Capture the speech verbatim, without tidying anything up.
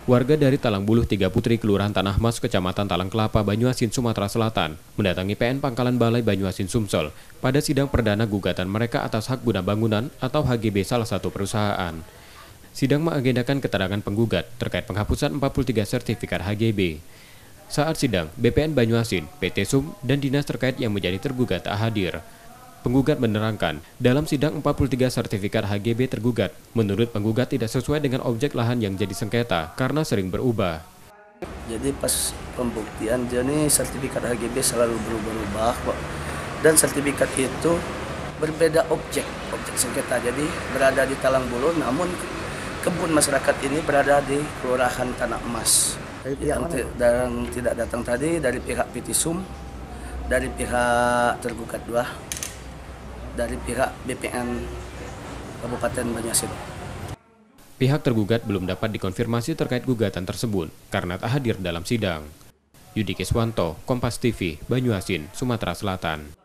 Warga dari Talangbuluh Tiga Putri, Kelurahan Tanah Mas, Kecamatan Talang Kelapa, Banyuasin, Sumatera Selatan, mendatangi P N Pangkalan Balai Banyuasin Sumsel pada sidang perdana gugatan mereka atas hak guna bangunan atau H G B salah satu perusahaan. Sidang mengagendakan keterangan penggugat terkait penghapusan empat puluh tiga sertifikat H G B. Saat sidang, B P N Banyuasin, P T Sum, dan dinas terkait yang menjadi tergugat tak hadir. Penggugat menerangkan, dalam sidang empat puluh tiga sertifikat H G B tergugat, menurut penggugat tidak sesuai dengan objek lahan yang jadi sengketa karena sering berubah. Jadi pas pembuktian, jadi sertifikat H G B selalu berubah-ubah kok. Dan sertifikat itu berbeda objek, objek sengketa. Jadi berada di Talangbuluh, namun kebun masyarakat ini berada di Kelurahan Tanah Mas. Yang dan tidak datang tadi dari pihak P T Sum, dari pihak tergugat dua, dari pihak B P N Kabupaten Banyuasin. Pihak tergugat belum dapat dikonfirmasi terkait gugatan tersebut karena tak hadir dalam sidang. Yudi Keswanto, Kompas T V, Banyuasin, Sumatera Selatan.